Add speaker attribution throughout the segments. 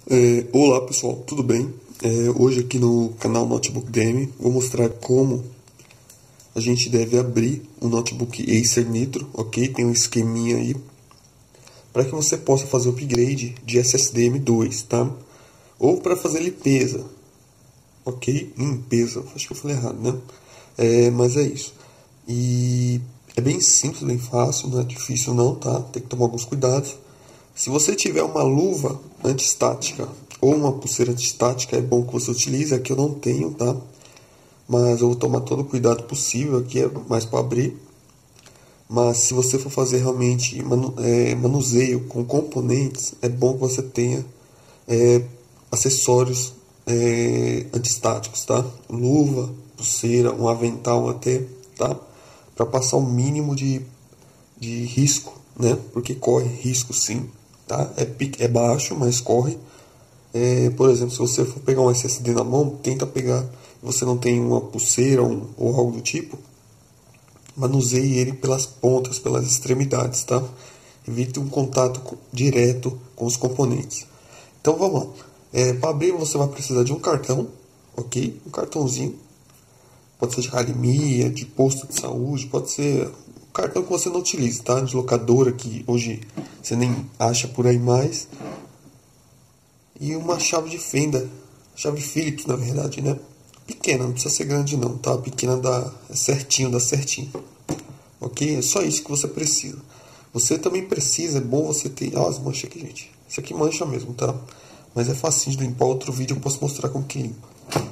Speaker 1: Olá pessoal, tudo bem? Hoje aqui no canal Notebook Game vou mostrar como a gente deve abrir um notebook Acer Nitro, ok? Tem um esqueminha aí para que você possa fazer o upgrade de SSD M2, tá? Ou para fazer limpeza, ok? Limpeza, acho que eu falei errado, né? Mas é isso. E é bem simples, bem fácil, não é difícil não, tá? Tem que tomar alguns cuidados. Se você tiver uma luva antistática ou uma pulseira antistática, é bom que você utilize. Aqui eu não tenho, tá? Mas eu vou tomar todo o cuidado possível. Aqui é mais para abrir. Mas se você for fazer realmente manuseio com componentes, é bom que você tenha acessórios antistáticos, tá? Luva, pulseira, um avental até, tá? Para passar o mínimo de risco, né? Porque corre risco sim, tá? É baixo, mas corre. Por exemplo, se você for pegar um SSD na mão, tenta pegar, você não tem uma pulseira ou algo do tipo, manuseie ele pelas pontas, pelas extremidades, tá? Evite um contato direto com os componentes. Então vamos lá. Para abrir você vai precisar de um cartão, ok? Um cartãozinho. Pode ser de academia, de posto de saúde, pode ser um cartão que você não utilize, tá? De locadora, que hoje você nem acha por aí mais. E uma chave de fenda, chave Phillips na verdade, né? Pequena, não precisa ser grande não, tá? Pequena dá certinho, dá certinho. Ok? É só isso que você precisa. Você também precisa, é bom você ter... Olha as manchas aqui, gente. Isso aqui mancha mesmo, tá? Mas é facinho de limpar. Outro vídeo eu posso mostrar como que limpa.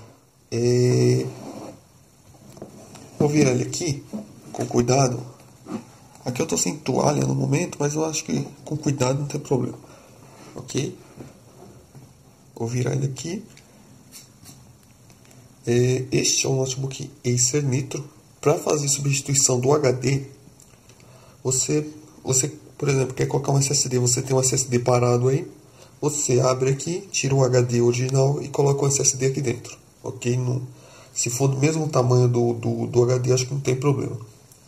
Speaker 1: Vou virar ele aqui, com cuidado. Aqui eu tô sem toalha no momento, mas eu acho que com cuidado não tem problema. Ok? Vou virar ele aqui. Este é um notebook Acer Nitro. Para fazer substituição do HD, você, por exemplo, quer colocar um SSD, você tem um SSD parado aí, você abre aqui, tira o HD original e coloca o SSD aqui dentro, ok? Se for do mesmo tamanho do HD, acho que não tem problema.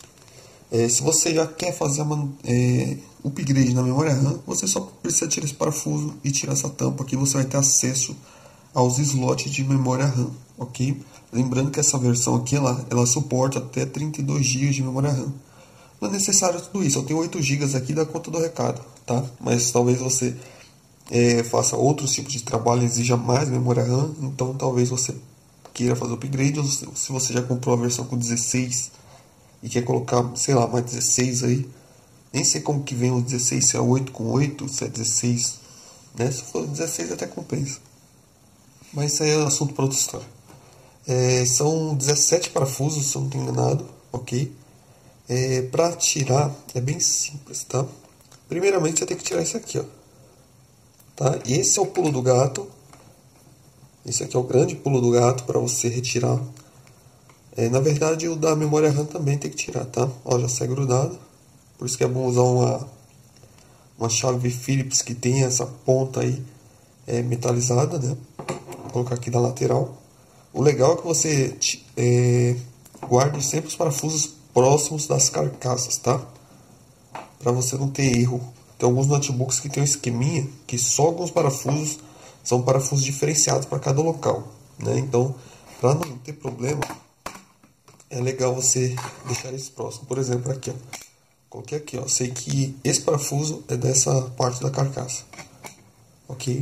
Speaker 1: Se você já quer fazer upgrade na memória RAM, você só precisa tirar esse parafuso e tirar essa tampa aqui, você vai ter acesso aos slots de memória RAM, ok? Lembrando que essa versão aqui ela suporta até 32 GB de memória RAM. Não é necessário tudo isso, eu tenho 8 GB aqui da conta do recado, tá? Mas talvez você faça outros tipos de trabalho, exija mais memória RAM, então talvez você queira fazer o upgrade, ou se você já comprou a versão com 16 e quer colocar, sei lá, mais 16 aí, nem sei como que vem o 16, se é 8 com 8, se é 16, né? Se for 16 até compensa. Mas isso aí é assunto para outra história. São 17 parafusos, se eu não estou enganado, ok? Para tirar é bem simples, tá? Primeiramente você tem que tirar isso aqui, ó. Tá? Esse é o pulo do gato. Esse aqui é o grande pulo do gato para você retirar. Na verdade o da memória RAM também tem que tirar, tá? Ó, já sai grudado. Por isso que é bom usar uma chave Phillips que tem essa ponta aí metalizada, né? Vou colocar aqui na lateral. O legal é que você guarde sempre os parafusos próximos das carcaças, tá? Para você não ter erro. Tem alguns notebooks que tem um esqueminha que só alguns parafusos são parafusos diferenciados para cada local, né? Então, para não ter problema, é legal você deixar isso próximo. Por exemplo, aqui, ó. Coloquei aqui, ó. Sei que esse parafuso é dessa parte da carcaça, ok?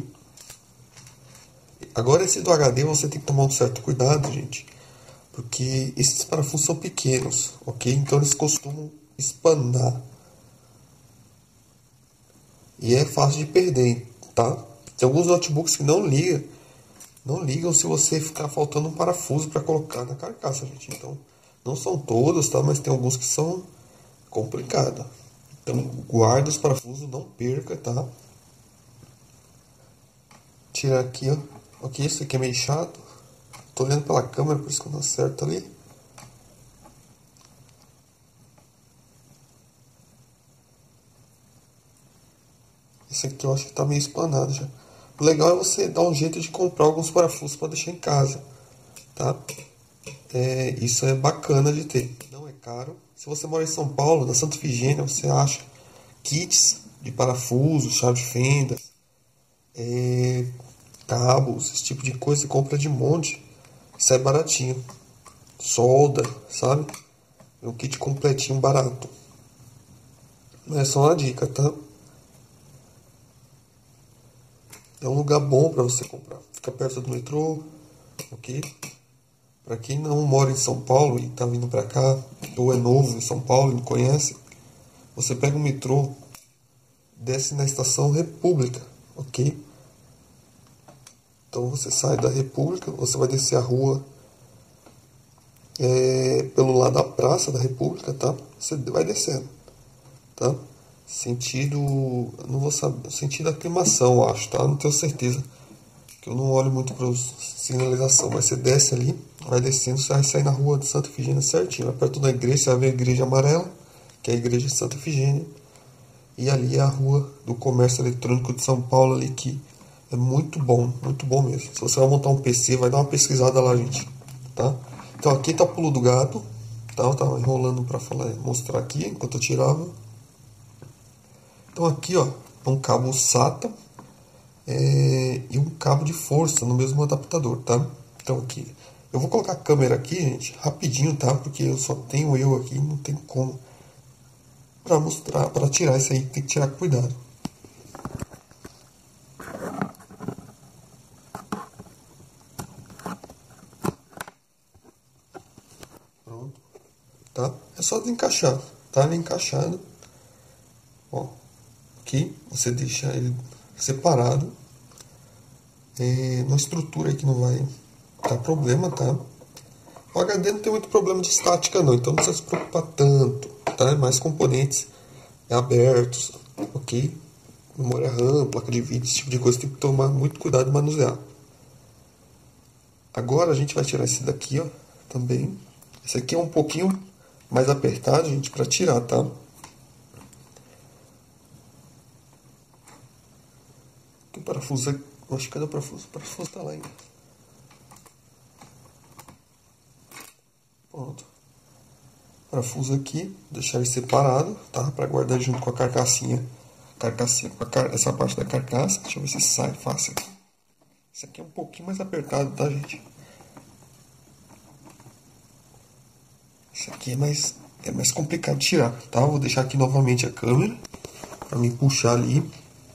Speaker 1: Agora esse do HD você tem que tomar um certo cuidado, gente, porque esses parafusos são pequenos, ok? Então eles costumam espanar e é fácil de perder, tá? Tem alguns notebooks que não ligam se você ficar faltando um parafuso para colocar na carcaça, gente. Então não são todos, tá? Mas tem alguns que são complicados. Então guarda os parafusos, não perca, tá? Tirar aqui, ó. Ok, isso aqui é meio chato. Tô olhando pela câmera, por isso que não acerto ali. Esse aqui eu acho que tá meio espanado já. O legal é você dar um jeito de comprar alguns parafusos para deixar em casa, tá? Isso é bacana de ter. Não é caro. Se você mora em São Paulo, na Santa Efigênia, você acha kits de parafusos, chave de fenda, cabos, esse tipo de coisa, você compra de monte, sai baratinho. Solda, sabe? É um kit completinho barato. Não é só uma dica, tá? É um lugar bom para você comprar. Fica perto do metrô, ok? Para quem não mora em São Paulo e tá vindo para cá, ou é novo em São Paulo e não conhece, você pega o metrô, desce na estação República, ok? Então você sai da República, você vai descer a rua pelo lado da Praça da República, tá? Você vai descendo, tá? Sentido, não vou saber, sentido aclimação, eu acho, tá? Não tenho certeza, que eu não olho muito para sinalização, mas você desce ali, vai descendo, você vai sair na rua de Santa Efigênia certinho, vai perto da igreja, você vai ver a igreja amarela, que é a igreja de Santa Efigênia, e ali é a rua do comércio eletrônico de São Paulo ali, que é muito bom mesmo. Se você vai montar um PC, vai dar uma pesquisada lá, gente, tá? Então aqui tá o pulo do gato, tá? Eu tava enrolando para falar, mostrar aqui enquanto eu tirava. Então aqui, ó, é um cabo SATA e um cabo de força no mesmo adaptador, tá? Então aqui, eu vou colocar a câmera aqui, gente, rapidinho, tá? Porque eu só tenho eu aqui, não tem como para mostrar, para tirar isso aí, tem que tirar com cuidado. Pronto, tá? É só desencaixar, tá? Ele encaixado, ó. Aqui você deixa ele separado, uma estrutura aí que não vai dar problema, tá? O HD não tem muito problema de estática não, então não precisa se preocupar tanto, tá? Mais componentes abertos, ok? Memória RAM, placa de vídeo, esse tipo de coisa tem que tomar muito cuidado de manusear. Agora a gente vai tirar esse daqui, ó, também. Esse aqui é um pouquinho mais apertado, gente, para tirar, tá? O parafuso, acho que cadê o parafuso? O parafuso tá lá ainda. Pronto. Parafuso aqui, deixar ele separado, tá? Para guardar junto com a carcassinha. Essa parte da carcaça. Deixa eu ver se sai fácil aqui. Esse aqui é um pouquinho mais apertado, tá, gente? Esse aqui é mais complicado de tirar, tá? Vou deixar aqui novamente a câmera para me puxar ali.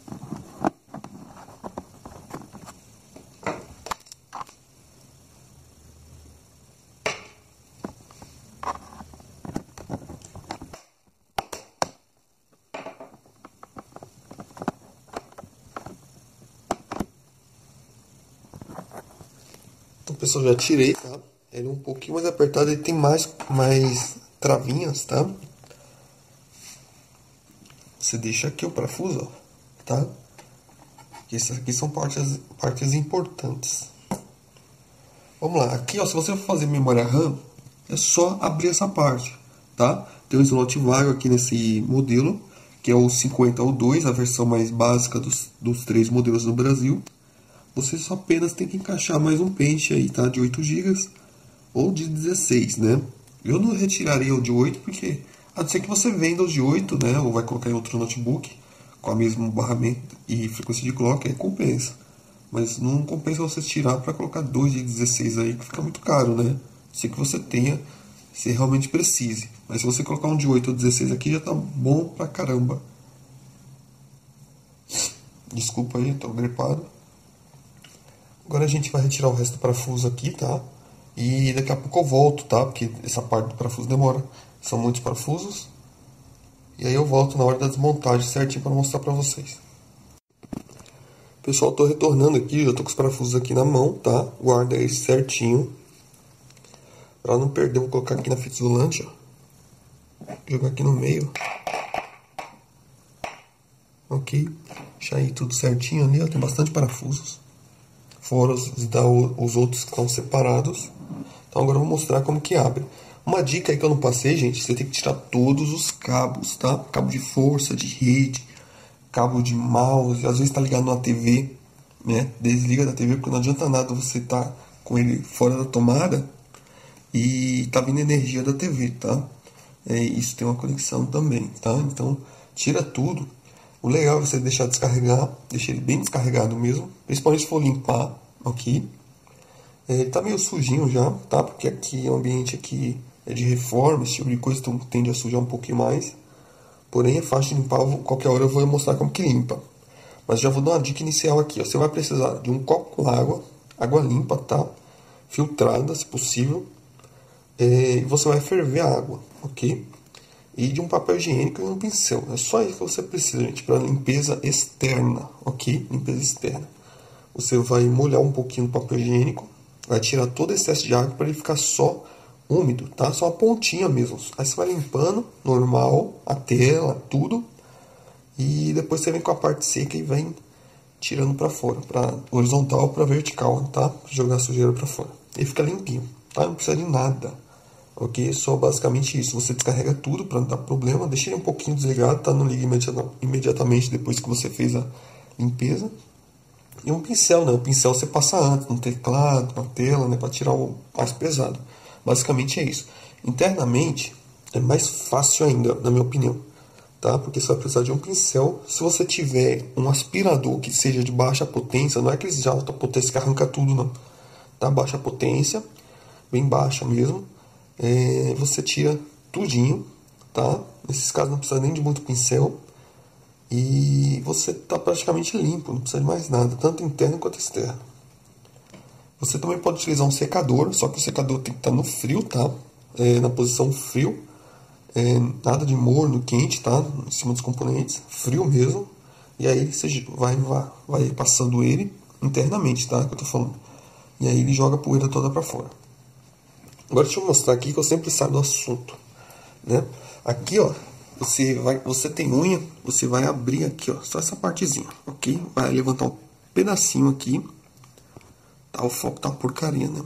Speaker 1: Então, pessoal, já tirei, tá? Ele é um pouquinho mais apertado, ele tem mais travinhas, tá? Você deixa aqui o parafuso, ó, tá? E essas aqui são partes importantes. Vamos lá, aqui, ó, se você for fazer memória RAM, é só abrir essa parte, tá? Tem um slot vago aqui nesse modelo, que é o 50U2, a versão mais básica dos 3 modelos do Brasil. Você só apenas tem que encaixar mais um pente aí, tá? De 8 GB ou de 16, né? Eu não retiraria o de 8 porque, a não ser que você venda o de 8, né? Ou vai colocar em outro notebook com a mesma barramento e frequência de clock, aí compensa. Mas não compensa você tirar para colocar 2 de 16 aí, que fica muito caro, né? Se que você tenha, se realmente precise. Mas se você colocar um de 8 ou 16 aqui, já tá bom pra caramba. Desculpa aí, tô gripado. Agora a gente vai retirar o resto do parafuso aqui, tá? E daqui a pouco eu volto, tá? Porque essa parte do parafuso demora. São muitos parafusos. E aí eu volto na hora da desmontagem certinho para mostrar pra vocês. Pessoal, tô retornando aqui, já tô com os parafusos aqui na mão, tá? Guarda eles certinho. Pra não perder, vou colocar aqui na fita isolante, ó. Jogar aqui no meio. Ok? Deixar aí tudo certinho ali, ó. Tem bastante parafusos. Fora os outros que estão separados. Então agora eu vou mostrar como que abre. Uma dica aí que eu não passei, gente, você tem que tirar todos os cabos, tá? Cabo de força, de rede, cabo de mouse, às vezes tá ligado numa TV, né? Desliga da TV, porque não adianta nada você tá com ele fora da tomada e tá vindo energia da TV, tá? Isso tem uma conexão também, tá? Então tira tudo. O legal é você deixar descarregar, deixar ele bem descarregado mesmo, principalmente se for limpar aqui. Ele tá meio sujinho já, tá? Porque aqui o ambiente aqui é de reforma, esse tipo de coisa, então tende a sujar um pouquinho mais. Porém é fácil de limpar, qualquer hora eu vou mostrar como que limpa. Mas já vou dar uma dica inicial aqui, ó. Você vai precisar de um copo com água, água limpa, tá? Filtrada, se possível. E você vai ferver a água, ok? E de um papel higiênico e um pincel. É só isso que você precisa, gente, para limpeza externa, ok? Limpeza externa. Você vai molhar um pouquinho o papel higiênico, vai tirar todo o excesso de água para ele ficar só úmido, tá? Só a pontinha mesmo. Aí você vai limpando, normal, a tela, tudo. E depois você vem com a parte seca e vem tirando para fora, para horizontal para vertical, tá? Pra jogar a sujeira para fora. Ele fica limpinho, tá? Não precisa de nada, ok? Só basicamente isso. Você descarrega tudo para não dar problema. Deixa ele um pouquinho desligado, tá? Não liga imediatamente depois que você fez a limpeza. E um pincel, né? O pincel você passa antes no teclado, na tela, né? Para tirar o mais pesado. Basicamente é isso. Internamente é mais fácil ainda, na minha opinião, tá? Porque você vai precisar de um pincel. Se você tiver um aspirador que seja de baixa potência, não é aqueles de alta potência que arranca tudo, não. Tá? Baixa potência, bem baixa mesmo. Você tira tudinho, tá? Nesses casos não precisa nem de muito pincel. E você está praticamente limpo, não precisa de mais nada, tanto interno quanto externo. Você também pode utilizar um secador, só que o secador tem que estar no frio, tá? Na posição frio. Nada de morno, quente, tá? Em cima dos componentes, frio mesmo. E aí você vai passando ele internamente, tá? Que eu tô falando. E aí ele joga a poeira toda para fora. Agora deixa eu mostrar aqui que eu sempre saio do assunto, né? Aqui, ó, você tem unha, você vai abrir aqui, ó, só essa partezinha, ok? Vai levantar um pedacinho aqui. Tá, o foco tá uma porcaria, né?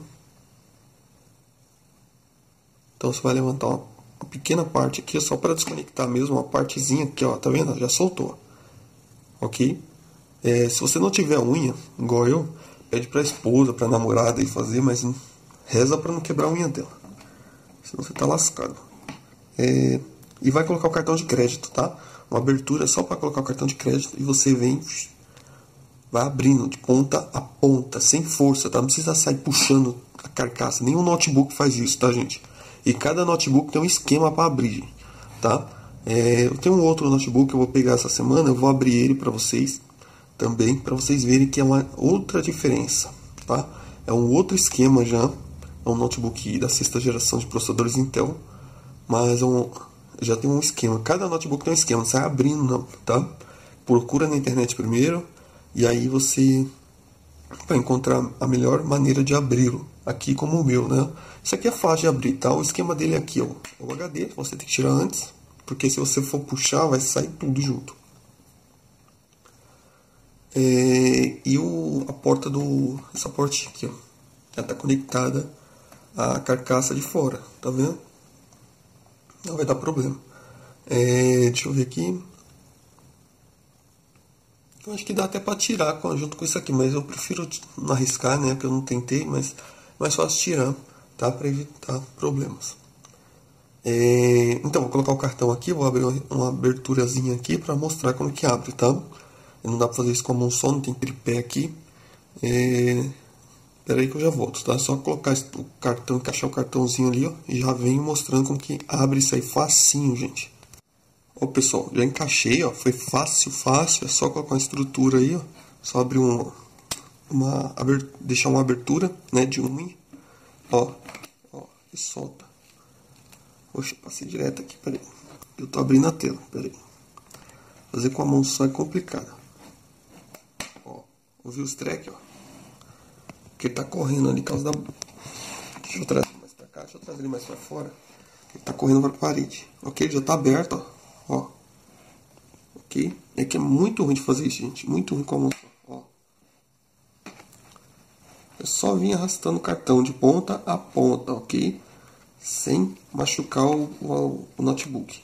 Speaker 1: Então você vai levantar uma pequena parte aqui, só para desconectar mesmo, uma partezinha aqui, ó, tá vendo? Já soltou, ok? Se você não tiver unha, igual eu, pede pra esposa, pra namorada ir fazer, mas reza pra não quebrar a unha dela, senão você tá lascado. E vai colocar o cartão de crédito, tá? Uma abertura só para colocar o cartão de crédito e você vai abrindo de ponta a ponta, sem força, tá? Não precisa sair puxando a carcaça. Nenhum notebook faz isso, tá, gente? E cada notebook tem um esquema para abrir, tá? Eu tenho um outro notebook que eu vou pegar essa semana, eu vou abrir ele para vocês também, para vocês verem que é uma outra diferença, tá? É um outro esquema já, é um notebook da sexta geração de processadores Intel, mas já tem um esquema. Cada notebook tem um esquema, não sai abrindo não, tá? Procura na internet primeiro e aí você vai encontrar a melhor maneira de abri-lo. Aqui como o meu, né? Isso aqui é fácil de abrir, tá? O esquema dele é aqui, ó. O HD, você tem que tirar antes, porque se você for puxar, vai sair tudo junto. A porta essa portinha aqui, ó. Ela tá conectada à carcaça de fora, tá vendo? Não vai dar problema. Deixa eu ver aqui. Eu acho que dá até para tirar junto com isso aqui, mas eu prefiro não arriscar, né? Porque eu não tentei, mas mais fácil tirar, tá? Para evitar problemas. Então, vou colocar o cartão aqui, vou abrir uma aberturazinha aqui para mostrar como que abre, tá? Não dá para fazer isso com a mão só, não tem tripé aqui. Espera aí que eu já volto, tá? Só colocar o cartão, encaixar o cartãozinho ali, ó, e já venho mostrando como que abre isso aí facinho, gente. Ó, pessoal, já encaixei, ó, foi fácil, é só colocar uma estrutura aí, ó, só abrir deixar uma abertura, né, de unha, ó, e solta. Poxa, passei direto aqui, peraí, eu tô abrindo a tela, peraí, fazer com a mão só é complicado, ó, ouviu os track, ó, porque ele tá correndo ali por causa da, deixa eu trazer mais pra cá, deixa eu trazer ele mais pra fora, ele tá correndo pra parede, ok, ele já tá aberto, ó, ok? É que é muito ruim de fazer isso, gente. Muito ruim com a mão. Ó. Eu só vim arrastando o cartão de ponta a ponta, ok? Sem machucar o notebook.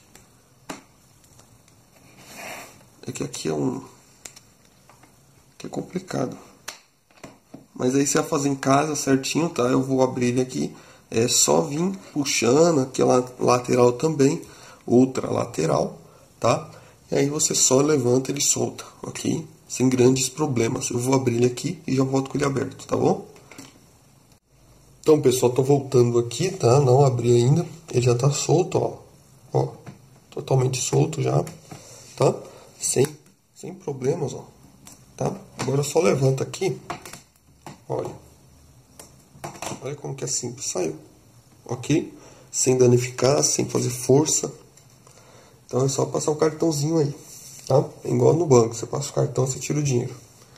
Speaker 1: É que aqui aqui é complicado. Mas aí você vai fazer em casa certinho, tá? Eu vou abrir ele aqui. É só vir puxando aquela lateral também. Outra lateral, tá? E aí você só levanta ele e solta, ok? Sem grandes problemas. Eu vou abrir ele aqui e já volto com ele aberto, tá bom? Então, pessoal, tô voltando aqui, tá? Não abri ainda. Ele já tá solto, ó. Ó, totalmente solto já, tá? Sem problemas, ó. Tá? Agora só levanta aqui. Olha. Olha como que é simples. Saiu. Ok? Sem danificar, sem fazer força. Então é só passar o cartãozinho aí, tá? É igual no banco. Você passa o cartão, você tira o dinheiro.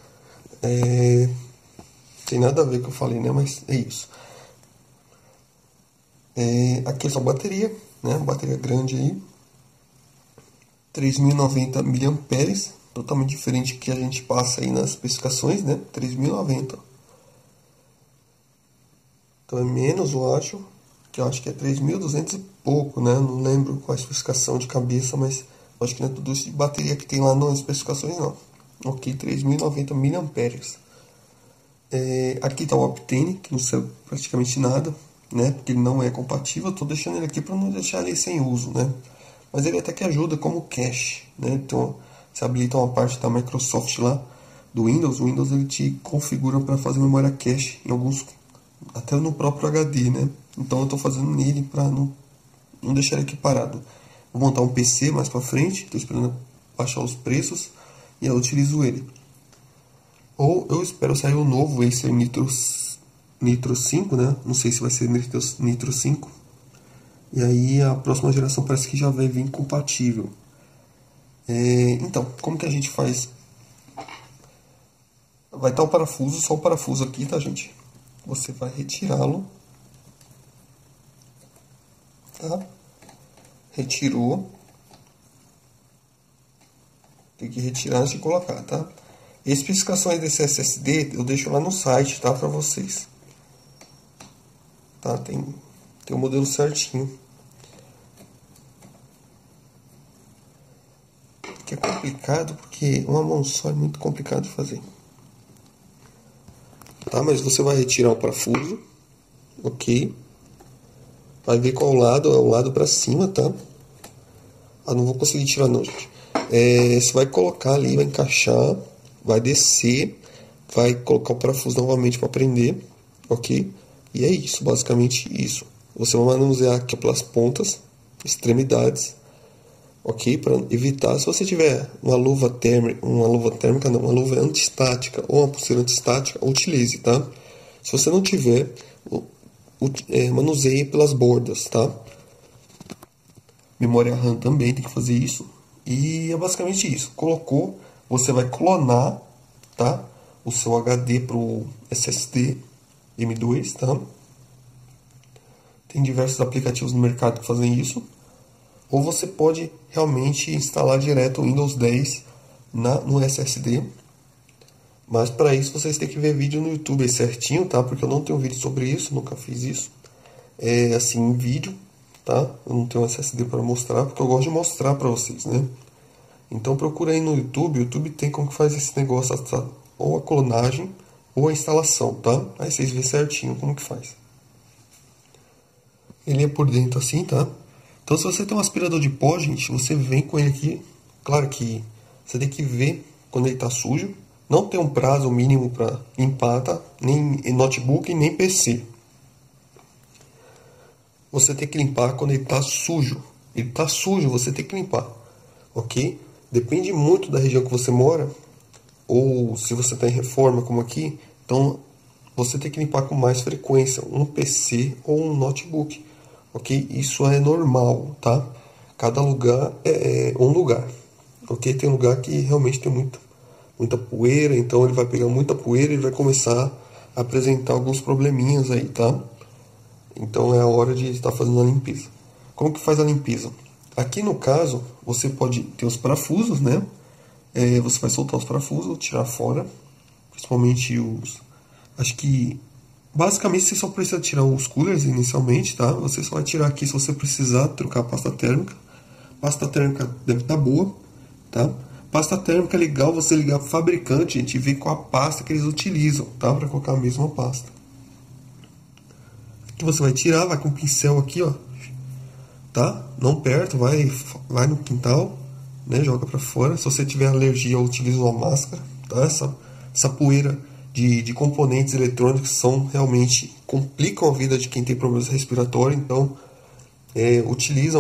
Speaker 1: Tem nada a ver com o que eu falei, né? Mas é isso. Aqui é só bateria, né? Bateria grande aí. 3090 mAh. Totalmente diferente do que a gente passa aí nas especificações, né? 3090. Então é menos, eu acho. Que eu acho que é 3.200 e pouco, né? Não lembro qual a especificação de cabeça, mas acho que não é tudo isso de bateria que tem lá nas especificações, não. Ok, 3090 mAh. Aqui tá o Optane, que não serve praticamente nada, né? Porque ele não é compatível. Eu tô deixando ele aqui para não deixar ele sem uso, né? Mas ele até que ajuda como cache, né? Então, você habilita uma parte da Microsoft lá, do Windows. O Windows ele te configura para fazer memória cache em alguns, até no próprio HD, né? Então eu tô fazendo nele para não deixar ele aqui parado. Vou montar um PC mais para frente, tô esperando baixar os preços e eu utilizo ele. Ou eu espero sair o novo Acer Nitro 5, né? Não sei se vai ser Nitro 5. E aí a próxima geração parece que já vai vir compatível. Então, como que a gente faz? Vai estar o parafuso, só o parafuso aqui, tá, gente? Você vai retirá-lo. Tá? Retirou. Tem que retirar antes de colocar, tá? Especificações desse SSD eu deixo lá no site, tá? Pra vocês. Tá? Tem o modelo certinho. Que é complicado porque uma mão só é muito complicado de fazer. Tá? Mas você vai retirar o parafuso. Ok. Vai ver qual lado, é o lado pra cima, tá? Ah, não vou conseguir tirar não, gente. Você vai colocar ali, vai encaixar, vai descer, vai colocar o parafuso novamente para prender, ok? E é isso, basicamente isso. Você vai manusear aqui pelas pontas, extremidades, ok? Para evitar, se você tiver uma luva térmica não, uma luva antistática ou uma pulseira antistática, utilize, tá? Se você não tiver, manuseie pelas bordas, tá? Memória RAM também tem que fazer isso. E é basicamente isso. Colocou, você vai clonar, tá? O seu HD pro SSD M2, tá? Tem diversos aplicativos no mercado que fazem isso. Ou você pode realmente instalar direto o Windows 10 no SSD. Mas para isso vocês têm que ver vídeo no YouTube certinho, tá? Porque eu não tenho vídeo sobre isso, nunca fiz isso. Assim, em vídeo, tá? Eu não tenho SSD para mostrar, porque eu gosto de mostrar para vocês, né? Então procura aí no YouTube. O YouTube tem como que faz esse negócio, tá? Ou a clonagem ou a instalação, tá? Aí vocês vê certinho como que faz. Ele é por dentro assim, tá? Então se você tem um aspirador de pó, gente, você vem com ele aqui. Claro que você tem que ver quando ele tá sujo. Não tem um prazo mínimo para limpar, tá? Nem notebook, nem PC. Você tem que limpar quando ele tá sujo. Ele tá sujo, você tem que limpar, ok? Depende muito da região que você mora, ou se você está em reforma como aqui, então você tem que limpar com mais frequência um PC ou um notebook, ok? Isso é normal, tá? Cada lugar é um lugar, ok? Tem lugar que realmente tem muita poeira, então ele vai pegar muita poeira e vai começar a apresentar alguns probleminhas aí, tá? Então é a hora de estar fazendo a limpeza. Como que faz a limpeza? Aqui no caso, você pode ter os parafusos, né? Você vai soltar os parafusos, tirar fora. Principalmente os... Acho que... Basicamente você só precisa tirar os coolers inicialmente, tá? Você só vai tirar aqui se você precisar trocar a pasta térmica. Pasta térmica deve estar boa, tá? Pasta térmica é legal você ligar pro fabricante, gente, e ver qual a pasta que eles utilizam, tá? Para colocar a mesma pasta. Aqui você vai tirar, vai com o pincel aqui, ó. Tá? Não perto, vai no quintal, né? Joga pra fora. Se você tiver alergia, utiliza uma máscara, tá? Essa poeira de componentes eletrônicos são realmente complicam a vida de quem tem problemas respiratórios, então utiliza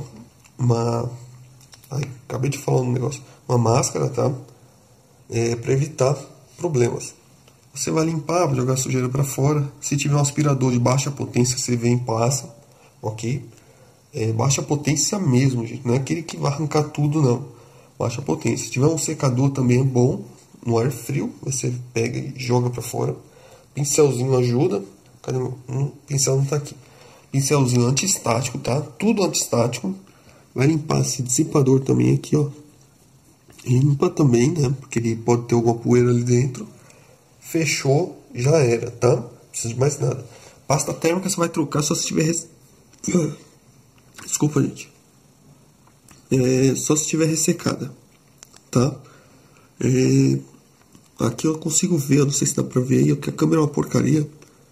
Speaker 1: ai, acabei de falar um negócio, uma máscara, tá? Para evitar problemas. Você vai limpar, vai jogar a sujeira para fora. Se tiver um aspirador de baixa potência, você vem e passa, ok? Baixa potência mesmo, gente, não é aquele que vai arrancar tudo, não. Baixa potência. Se tiver um secador também é bom, no ar frio, você pega e joga para fora. Pincelzinho ajuda. Cadê meu? Pincel não tá aqui. Pincelzinho antiestático, tá? Tudo antiestático. Vai limpar esse dissipador também aqui, ó. Limpa também, né? Porque ele pode ter alguma poeira ali dentro. Fechou, já era, tá? Não precisa de mais nada. Pasta térmica você vai trocar só se tiver... Desculpa, gente. Só se tiver ressecada, tá? Aqui eu consigo ver, eu não sei se dá pra ver aí, porque a câmera é uma porcaria.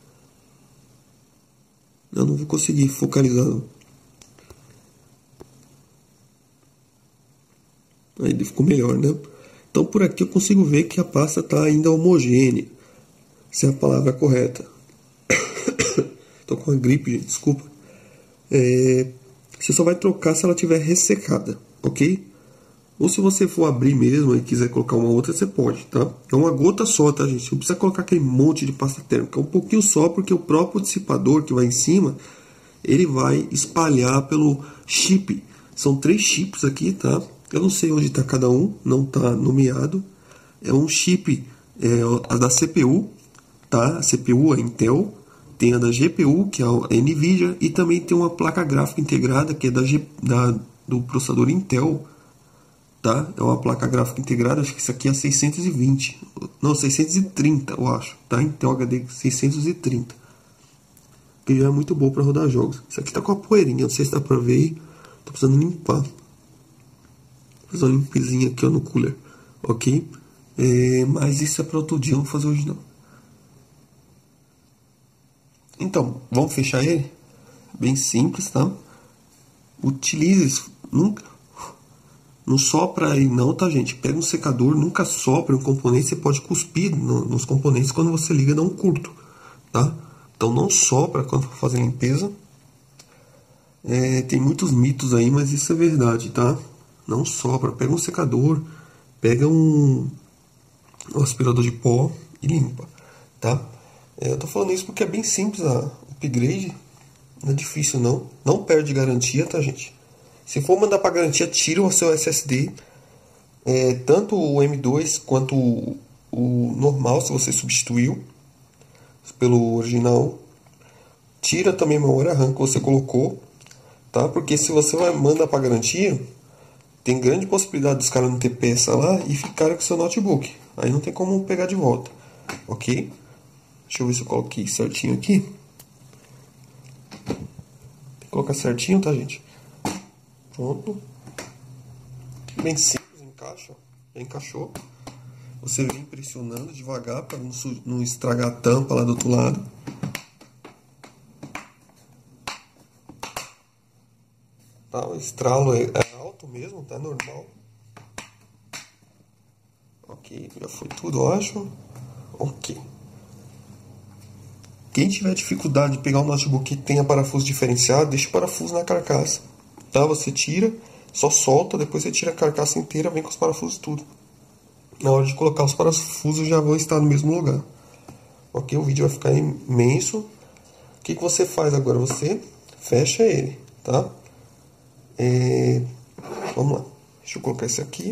Speaker 1: Eu não vou conseguir focalizar, não. Aí ele ficou melhor, né? Então por aqui eu consigo ver que a pasta está ainda homogênea, se é a palavra correta. Tô com uma gripe, gente, desculpa. Você só vai trocar se ela estiver ressecada, ok? Ou se você for abrir mesmo e quiser colocar uma outra, você pode, tá? É uma gota só, tá, gente? Não precisa colocar aquele monte de pasta térmica. É um pouquinho só, porque o próprio dissipador que vai em cima, ele vai espalhar pelo chip. São 3 chips aqui, tá? Eu não sei onde está cada um, não está nomeado. É um chip a da CPU, tá? A CPU, a Intel. Tem a da GPU, que é a NVIDIA. E também tem uma placa gráfica integrada, que é do processador Intel. Tá? É uma placa gráfica integrada, acho que isso aqui é 620. Não, 630, eu acho. Tá? Intel HD 630. Que já é muito bom para rodar jogos. Isso aqui tá com a poeirinha, não sei se dá pra ver aí. Tô precisando limpar. Vou fazer uma limpezinha aqui ó, no cooler. Ok? Mas isso é para outro dia, não vou fazer hoje não. Então, vamos fechar ele? Bem simples, tá? Utilize isso. Nunca... Não sopra aí não, tá, gente? Pega um secador, nunca sopra um componente. Você pode cuspir nos componentes quando você liga, dá um curto, tá? Então não sopra quando for fazer limpeza. Tem muitos mitos aí, mas isso é verdade, tá? Não sopra. Pega um secador, pega um aspirador de pó e limpa, tá? Eu tô falando isso porque é bem simples a upgrade. Não é difícil não. Não perde garantia, tá, gente? Se for mandar para garantia, tira o seu SSD. Tanto o M2 quanto o normal, se você substituiu pelo original. Tira também a memória RAM que você colocou, tá? Porque se você vai mandar para garantia, tem grande possibilidade dos caras não ter peça lá e ficarem com seu notebook. Aí não tem como pegar de volta, ok? Deixa eu ver se eu coloquei certinho aqui. Tem que colocar certinho, tá, gente? Pronto. Bem simples, encaixa. Já encaixou. Você vem pressionando devagar para não estragar a tampa lá do outro lado. Tá, o estralo é alto mesmo, tá normal. Ok, já foi tudo, eu acho. Ok. Quem tiver dificuldade de pegar um notebook que tenha parafuso diferenciado, deixa o parafuso na carcaça. Tá? Você tira, só solta, depois você tira a carcaça inteira, vem com os parafusos tudo. Na hora de colocar os parafusos já vão estar no mesmo lugar. Ok? O vídeo vai ficar imenso. O que você faz agora? Você fecha ele, tá? Vamos lá. Deixa eu colocar esse aqui.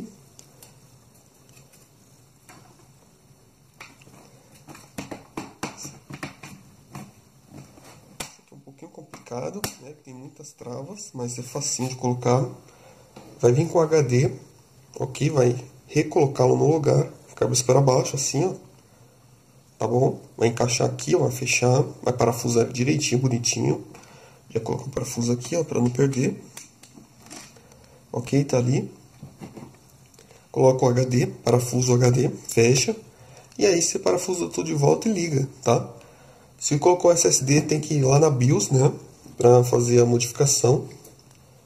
Speaker 1: Complicado, né? Tem muitas travas, mas é facinho de colocar. Vai vir com HD, ok? Vai recolocá-lo no lugar, ficar para baixo assim, ó. Tá bom? Vai encaixar aqui, ó, vai fechar, vai parafusar direitinho, bonitinho. Já coloco o parafuso aqui, ó, para não perder. Ok, tá ali. Coloca o HD, parafuso HD, fecha. E aí você parafusa tudo de volta e liga, tá? Se colocou o SSD, tem que ir lá na BIOS, né? Para fazer a modificação.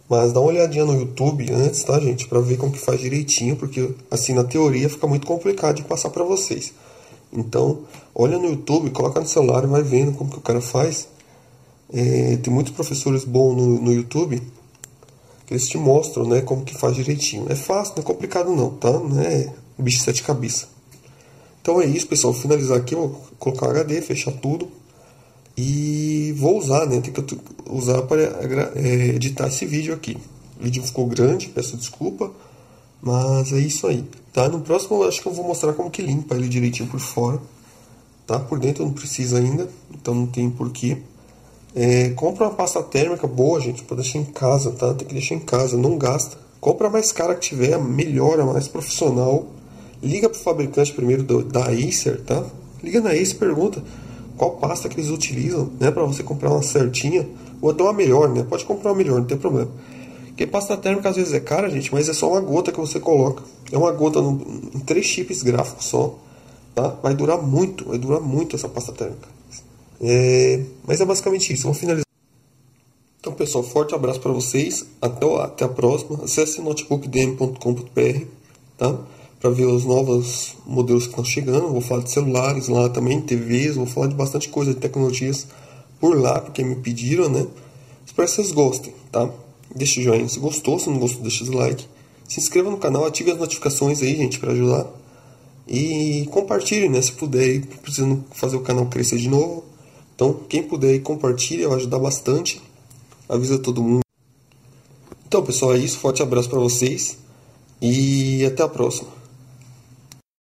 Speaker 1: Mas dá uma olhadinha no YouTube antes, tá, gente? Pra ver como que faz direitinho, porque assim na teoria fica muito complicado de passar pra vocês. Então, olha no YouTube, coloca no celular e vai vendo como que o cara faz. Tem muitos professores bons no YouTube que eles te mostram, né, como que faz direitinho. É fácil, não é complicado não, tá? Não é bicho de sete cabeças. Então é isso, pessoal. Vou finalizar aqui, vou colocar o HD, fechar tudo. E vou usar, né? Tem que usar para editar esse vídeo aqui. O vídeo ficou grande, peço desculpa. Mas é isso aí, tá? No próximo eu acho que eu vou mostrar como que limpa ele direitinho por fora. Tá? Por dentro não precisa ainda, então não tem porquê. Compra uma pasta térmica boa, gente, para deixar em casa, tá? Tem que deixar em casa, não gasta. Compra a mais cara que tiver, melhor, a mais profissional. Liga pro fabricante primeiro da Acer, tá? Liga na Acer e pergunta qual pasta que eles utilizam, né? Para você comprar uma certinha, ou até uma melhor, né? Pode comprar uma melhor, não tem problema. Porque pasta térmica às vezes é cara, gente, mas é só uma gota que você coloca. É uma gota em 3 chips gráficos só, tá? Vai durar muito essa pasta térmica. Mas é basicamente isso, vamos finalizar. Então, pessoal, forte abraço para vocês. Até a próxima. Acesse notebookdm.com.br, tá? Para ver os novos modelos que estão chegando. Vou falar de celulares lá também, TVs. Vou falar de bastante coisa de tecnologias por lá, porque me pediram, né? Espero que vocês gostem, tá? Deixa o joinha se gostou. Se não gostou, deixa o like. Se inscreva no canal, ative as notificações aí, gente, para ajudar. E compartilhe, né? Se puder, precisando fazer o canal crescer de novo. Então, quem puder, compartilhe, vai ajudar bastante. Avisa todo mundo. Então, pessoal, é isso. Forte abraço para vocês. E até a próxima.